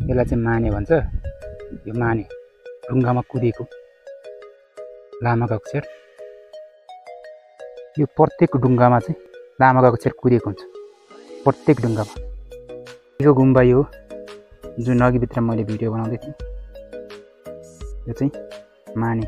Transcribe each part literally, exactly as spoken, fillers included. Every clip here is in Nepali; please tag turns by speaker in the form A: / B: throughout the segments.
A: यसलाई चाहिँ माने भन्छ। यो माने ढुङ्गामा कुदेको लामाको अक्षर। यो प्रत्येक ढुङ्गामा चाहिँ लामाको अक्षर कुदेको हुन्छ, प्रत्येक ढुङ्गामा। यो गुम्बा यो जुन अघिभित्र मैले भिडियो बनाउँदै थिएँ यो चाहिँ माने।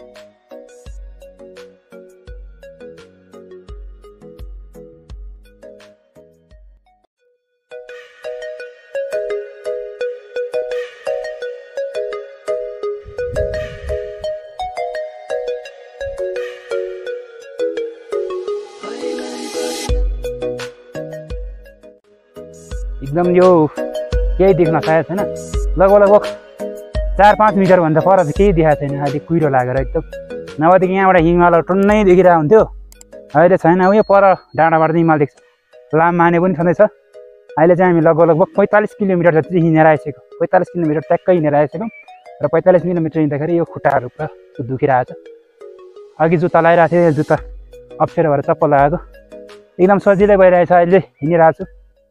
A: एकदम यो केही देख्न सकेको छैन, लगभग लगभग चार पाँच मिटर भन्दा पर चाहिँ केही देखाएको छैन। अहिले कुहिरो लागेर एकदम, नभएदेखि यहाँबाट हिमाल टन्नै देखिरहेको हुन्थ्यो, अहिले छैन। उयो पर डाँडाबाट चाहिँ हिमाल देख्छ। लाम माने पनि छँदैछ। अहिले चाहिँ हामी लगभग लगभग पैँतालिस किलोमिटर जति चाहिँ हिँडेर आइसक्यो, पैँतालिस किलोमिटर ट्याक्कै हिँडेर आइसक्यौँ। र पैँतालिस किलोमिटर हिँड्दाखेरि यो खुट्टाहरू पुरा दुखिरहेको छ। अघि जुत्ता लगाइरहेको थियो, जुत्ता अप्ठ्यारो भएर चप्पल लगाएको, एकदम सजिलै भइरहेछ। अहिले हिँडिरहेको छु।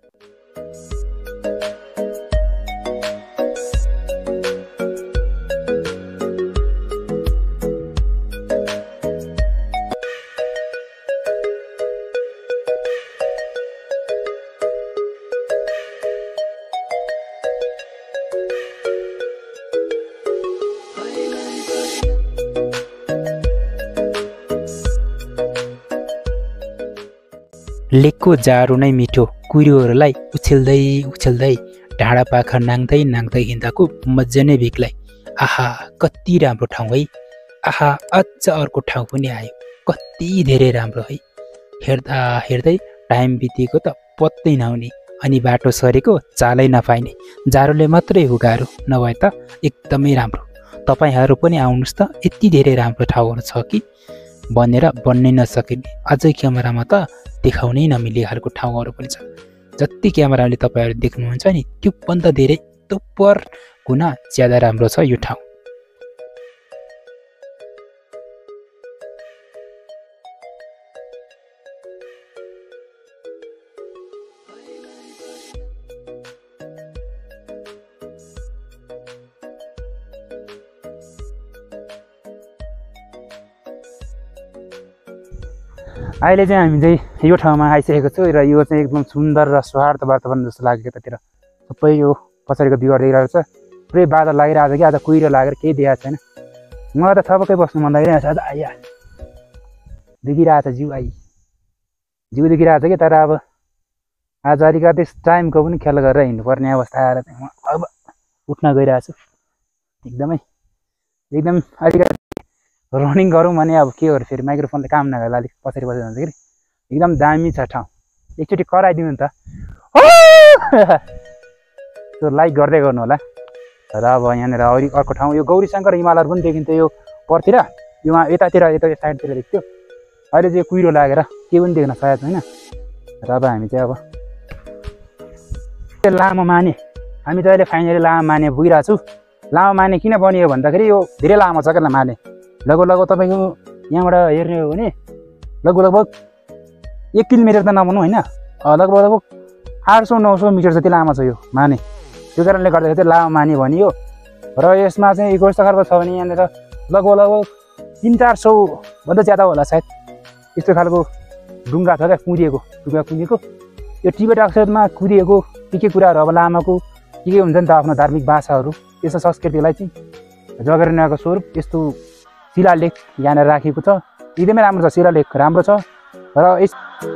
B: लेकको जाडो नै मिठो, कुहिरोहरूलाई उछिल्दै उछिल्दै ढाडा पाखा नाङ्दै नाङ्दै हिँड्दाको मजा नै बेग्लै। आहा कति राम्रो ठाउँ है। आहा अझ अर्को ठाउँ पनि आयो, कति धेरै राम्रो है। हेर्दा हेर्दै टाइम बितेको त पत्तै नहुने, अनि बाटो सरेको चालै नपाइने। जाडोले मात्रै हो गाह्रो, नभए त एकदमै राम्रो। तपाईँहरू पनि आउनुहोस् त, यति धेरै राम्रो ठाउँहरू छ कि भनेर बन्नै नसकिने। अझै क्यामेरामा त देखाउनै नमिल्ने खालको ठाउँहरू पनि छ। जति क्यामेराले तपाईँहरू देख्नुहुन्छ नि त्योभन्दा धेरै दोब्बर गुना ज्यादा राम्रो छ यो ठाउँ।
A: अहिले चाहिँ हामी चाहिँ यो ठाउँमा आइसकेको छु र यो चाहिँ एकदम सुन्दर र स्वार्थ वातावरण जस्तो लाग्यो। यतातिर सबै यो पछाडिको भ्यूहरू देखिरहेको छ, पुरै बादल लागिरहेको छ कि आज कुहिरो लागेर केही देखाएको छैन। मलाई त थपक्कै बस्नु मन लागिरहेको छ। आज आइया देखिरहेको छ, जिउ आइ जिउ देखिरहेको छ कि, तर अब आज अलिकति टाइमको पनि ख्याल गरेर हिँड्नुपर्ने अवस्था आएर चाहिँ म अब उठ्न गइरहेको छु। एकदमै एकदम अलिकति रनिङ गरौँ भने अब के गर्नु, फेरि माइक्रोफोनले काम नगर्दा अलिक पछाडि बसेर जाँदाखेरि एकदम दामी छ ठाउँ। एकचोटि कराइदिनु नि त, त्यो लाइक गर्दै गर्नु होला। र अब यहाँनिर अरू अर्को ठाउँ यो गौरीशङ्कर हिमालहरू पनि देखिन्थ्यो यो परतिर, यो यतातिर यता साइडतिर देख्थ्यो। अहिले चाहिँ कुहिरो लागेर केही पनि देख्न सकेको छैन। र अब हामी चाहिँ अब लामो माने, हामी चाहिँ अहिले फाइनली लामो माने पुगिरहेको छु। लामो माने किन बनियो भन्दाखेरि यो धेरै लामो छ क्या माने। लगभग लगभग तपाईँको यहाँबाट हेर्ने हो भने लगभग लगभग एक किलोमिटर त नभनौँ होइन, लगभग लगभग आठ सौ नौ सौ मिटर जति लामो छ यो माने। त्यो कारणले गर्दाखेरि चाहिँ लामो माने भनियो। र यसमा चाहिँ कस्तो खालको छ भने यहाँनिर लगभग लगभग तिन चार सौभन्दा ज्यादा होला सायद, यस्तो खालको ढुङ्गा छ क्या कुदिएको, ढुङ्गा कुदिएको। यो टिबेट अक्षरमा कुदिएको के के कुराहरू अब लामाको के के हुन्छ नि त, आफ्नो धार्मिक भाषाहरू, यस्तो संस्कृतिलाई चाहिँ जगेर्नाको स्वरूप यस्तो शिलालेख यहाँनिर राखेको छ। एकदमै राम्रो छ, शिलालेख राम्रो छ। र यस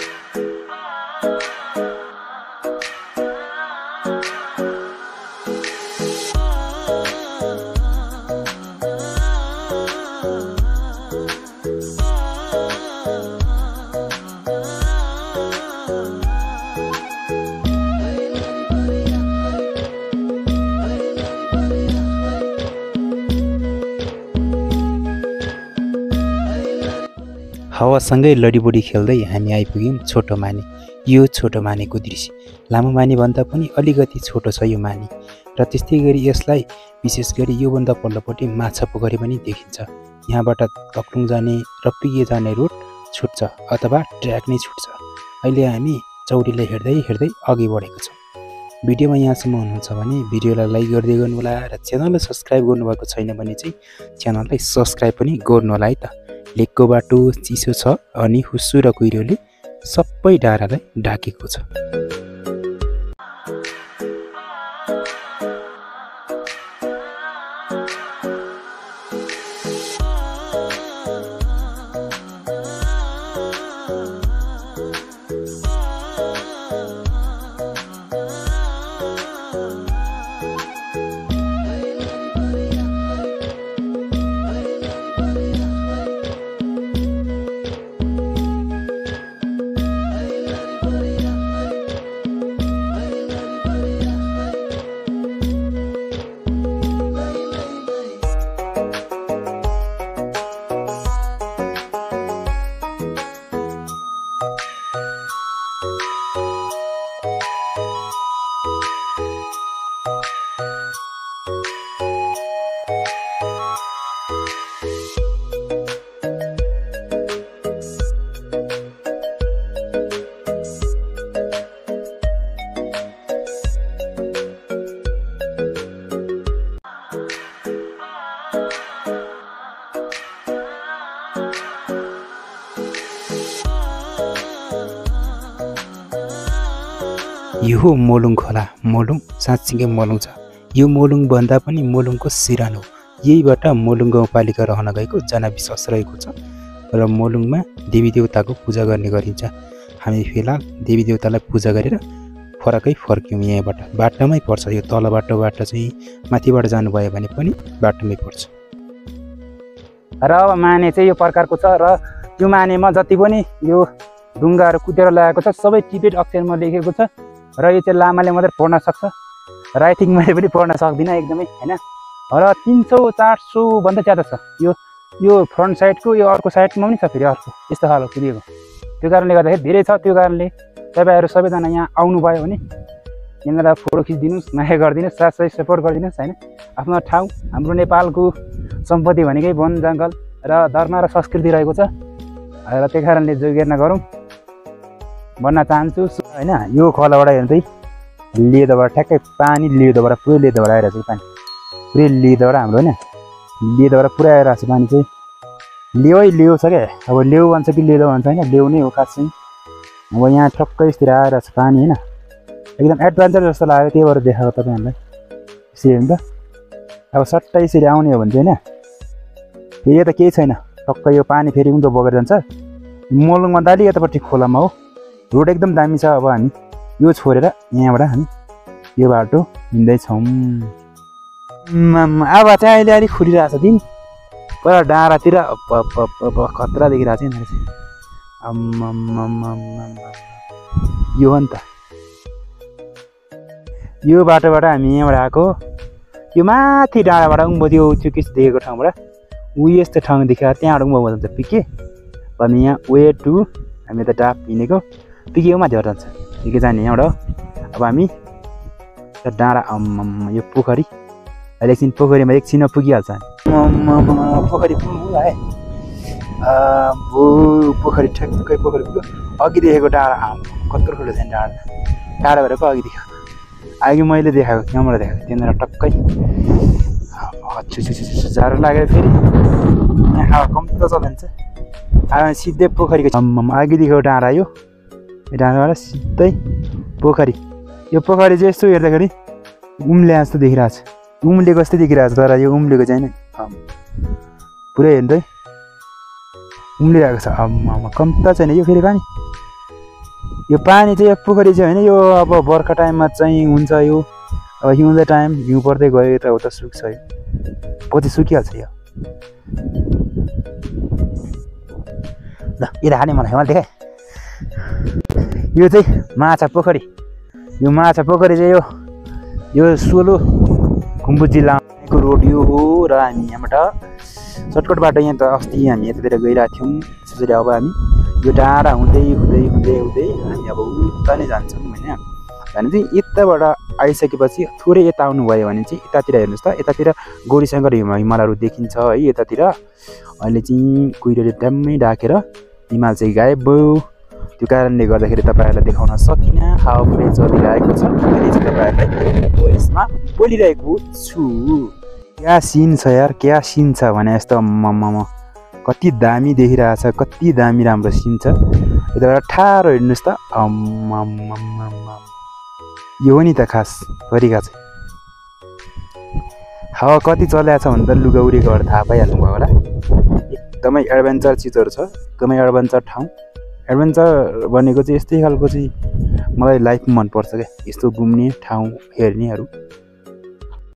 B: हावासँगै लडीबडी खेल्दै हामी आइपुग्यौँ छोटो माने। यो छोटो मानेको दृश्य लामो माने भन्दा पनि अलिकति छोटो छ यो माने। र त्यस्तै गरी यसलाई विशेष गरी योभन्दा पल्लोपट्टि माछा पोखरी पनि देखिन्छ। यहाँबाट ओखलुङ जाने र पिके जाने रोड छुट्छ अथवा ट्र्याक नै छुट्छ। अहिले हामी चौरीलाई हेर्दै हेर्दै अघि बढेको छौँ। भिडियोमा यहाँसम्म हुनुहुन्छ भने भिडियोलाई लाइक गर्दै गर्नु होला र च्यानललाई सब्स्क्राइब गर्नुभएको छैन भने चाहिँ च्यानललाई सब्स्क्राइब पनि गर्नु होला है त। लेकको बाटो चिसो छ अनि हुस्सु र कुहिरोले सबै डाँडालाई ढाकेको छ। यो हो मोलुङ खोला। मोलुङ साँच्चीकै मोलुङ छ। यो मोलुङ भन्दा पनि मोलुङको सिरान हो। यहीबाट मोलुङ गाउँपालिका रहन गएको जनविश्वास रहेको छ र मोलुङमा देवी देवताको पूजा गर्ने गरिन्छ। हामी फिलहाल देवी देवतालाई पूजा गरेर फरकै फर्क्यौँ। यहाँबाट बाटोमै पर्छ। यो तल बाटोबाट चाहिँ माथिबाट जानुभयो भने पनि बाटोमै पर्छ।
A: र अब माने चाहिँ यो प्रकारको छ र यो मानेमा जति पनि यो ढुङ्गाहरू कुटेर ल्याएको छ सबै टिबेट अक्षरमा लेखेको छ र यो चाहिँ लामाले मात्रै पढ्न सक्छ र आई थिङ्क मैले पनि पढ्न सक्दिनँ एकदमै होइन। र तिन सौ चार सौभन्दा ज्यादा छ यो यो फ्रन्ट साइडको। यो अर्को साइडमा पनि छ फेरि अर्को यस्तो खालको कुदिएको। त्यो कारणले गर्दाखेरि धेरै छ। त्यो कारणले तपाईँहरू सबैजना यहाँ आउनुभयो भने यहाँनिर फोटो खिचिदिनुहोस्, माया गरिदिनुहोस्, साथसाथै सपोर्ट गरिदिनुहोस् होइन। आफ्नो ठाउँ हाम्रो नेपालको सम्पत्ति भनेकै वन जङ्गल र धर्म र संस्कृति रहेको छ र त्यही कारणले जोगिएर नगरौँ भन्न चाहन्छु होइन। यो खोलाबाट हेर्नु चाहिँ लेदोबाट ठ्याक्कै पानी लेदोबाट पुरै लेदोबाट आइरहेको छ। पानी पुरै लेदोबाट हाम्रो होइन लेदोबाट पुरै आइरहेको छ पानी चाहिँ। लेउ है लेउ छ क्या। अब लेउ भन्छ कि लेदो भन्छ होइन, लेउ नै हो खास चाहिँ। अब यहाँ ठक्कै यसतिर आइरहेको छ पानी होइन। एकदम एडभेन्चर जस्तो लाग्यो त्यही भएर देखाएको तपाईँहरूलाई यसरी हेर्नु त। अब सट्टै यसरी आउने हो भने चाहिँ होइन फेरि त केही छैन। टक्कै यो पानी फेरि उँधो बगेर जान्छ। मोलुङभन्दा अलि यतापट्टि खोलामा हो। रोड एकदम दामी छ। अब हामी यो छोडेर यहाँबाट हामी यो बाटो हिँड्दैछौँ। अब चाहिँ अहिले अलिक खुलिरहेको छ दिन। पर डाँडातिर खतरा देखिरहेको छ यहाँनिर चाहिँ। यो हो नि त यो बाटोबाट हामी यहाँबाट आएको। यो माथि डाँडाबाट उँभो त्यो त्यो के देखेको ठाउँबाट ऊ यस्तो ठाउँ देखाएर त्यहाँबाट उँभो जान्छ पिके। हामी यहाँ वे टु हामी त डाप हिँडेको पिके माथिबाट जान्छ। पिके जाने यहाँबाट। अब हामी डाँडा अम्म यो पोखरी अहिले एकछिन पोखरीमा एकछिनमा पुगिहाल्छ। पोखरी पुग्नु है भो पोखरी ठ्याक्कै पोखरी पुग्यो। अघि देखेको डाँडा आम कत्रो ठुलो छैन डाँडा। टाढा भएर पो अघि देखेको अघि मैले देखाएको त्यहाँबाट देखाएको त्यहाँनिर टक्कै जाडो लागेर फेरि हावा कम्ती त चलिन्छ। अब सिधै पोखरीको अघि देखेको डाँडा यो डाँडाबाट सिधै पोखरी। यो पोखरी चाहिँ यस्तो हेर्दाखेरि उम्ले जस्तो देखिरहेको छ। उम्लेको जस्तै देखिरहेको छ तर यो उम्लेको चाहिँ पुरै हेर्दै उम्लिरहेको छ। आम्मा कम्ती त छैन यो फेरि पानी। यो पानी चाहिँ यो पोखरी चाहिँ होइन। यो अब बर्खा टाइममा चाहिँ हुन्छ। यो अब हिउँदो टाइम हिउँ पर्दै गयो यताउता सुक्छ। यो पछि सुकिहाल्छ यो। ल यता हाने मलाई मैले देखाएँ। यो चाहिँ माछा पोखरी। यो माछा पोखरी चाहिँ यो यो सोलो खुम्बु जिल्लाको रोड यो हो र हामी यहाँबाट सर्टकट बाटो यहाँ त अस्ति हामी यतातिर गइरहेको थियौँ। त्यसरी अब हामी यो डाँडा हुँदै हुँदै हुँदै हुँदै हामी अब उता नै जान्छौँ होइन। भने चाहिँ यताबाट आइसकेपछि थोरै यता आउनुभयो भने चाहिँ यतातिर हेर्नुहोस् त। यतातिर गौरीशङ्कर हिमालहरू देखिन्छ है। यतातिर अहिले चाहिँ कुहिरोले ड्याम्मै ढाकेर हिमाल चाहिँ गायब भयो त्यो कारणले गर्दाखेरि तपाईँहरूलाई देखाउन सकिनँ हावा पुरै चलिरहेको छ मैले चाहिँ तपाईँहरूलाई भोइसमा बोलिरहेको छु क्या सिन छ यार क्या सिन छ भने यस्तो मम्म कति दामी देखिरहेछ कति दामी राम्रो सिन छ यताबाट ठाडो हिँड्नुहोस् त यो हो नि त खास तरिका चाहिँ हावा कति चलेको छ भने त लुगा उडेकोबाट थाहा पाइहाल्नुभयो होला एकदमै एडभेन्चर चिजहरू छ एकदमै एडभेन्चर ठाउँ एडभेन्चर भनेको चाहिँ यस्तै खालको चाहिँ मलाई लाइफमा मनपर्छ क्या यस्तो घुम्ने ठाउँ हेर्नेहरू